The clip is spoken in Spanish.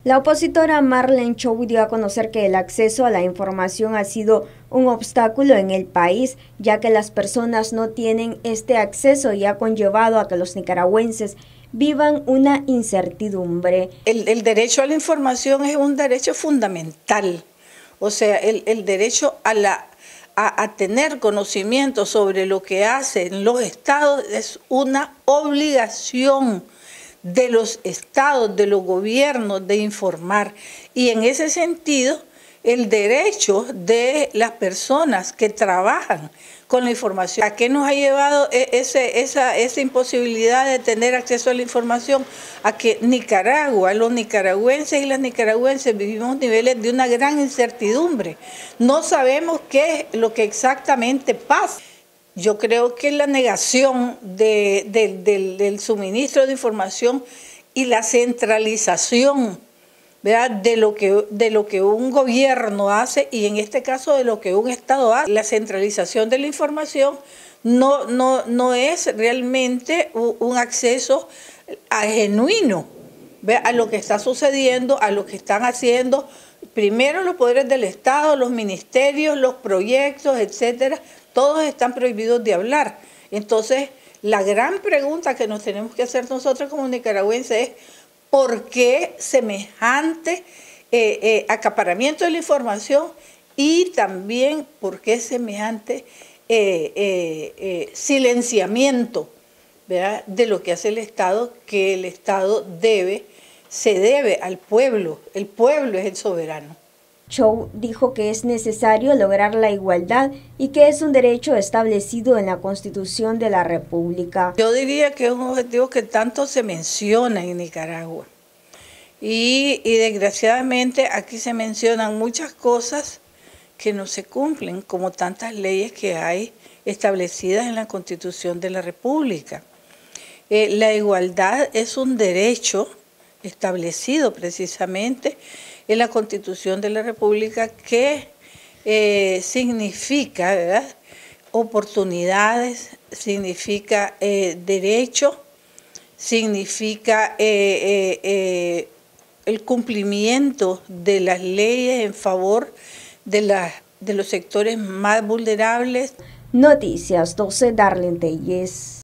La opositora Marlene Chou dio a conocer que el acceso a la información ha sido un obstáculo en el país, ya que las personas no tienen este acceso y ha conllevado a que los nicaragüenses vivan una incertidumbre. El derecho a la información es un derecho fundamental, o sea, el derecho a tener conocimiento sobre lo que hacen los estados es una obligación de los estados, de los gobiernos, de informar. Y en ese sentido, el derecho de las personas que trabajan con la información. ¿A qué nos ha llevado esa imposibilidad de tener acceso a la información? A que Nicaragua, los nicaragüenses y las nicaragüenses vivimos niveles de una gran incertidumbre. No sabemos qué es lo que exactamente pasa. Yo creo que la negación del suministro de información y la centralización, ¿verdad?, de lo que un gobierno hace, y en este caso de lo que un Estado hace. La centralización de la información no es realmente un acceso genuino, ¿verdad?, a lo que está sucediendo, a lo que están haciendo primero los poderes del Estado, los ministerios, los proyectos, etcétera. Todos están prohibidos de hablar. Entonces, la gran pregunta que nos tenemos que hacer nosotros como nicaragüenses es ¿por qué semejante acaparamiento de la información y también por qué semejante silenciamiento, ¿verdad?, de lo que hace el Estado, que el Estado se debe al pueblo? El pueblo es el soberano. Chou dijo que es necesario lograr la igualdad y que es un derecho establecido en la Constitución de la República. Yo diría que es un objetivo que tanto se menciona en Nicaragua y desgraciadamente aquí se mencionan muchas cosas que no se cumplen, como tantas leyes que hay establecidas en la Constitución de la República. La igualdad es un derecho establecido precisamente en la Constitución de la República que significa, ¿verdad?, oportunidades, significa derecho, significa el cumplimiento de las leyes en favor de los sectores más vulnerables. Noticias 12, Darlene Telles.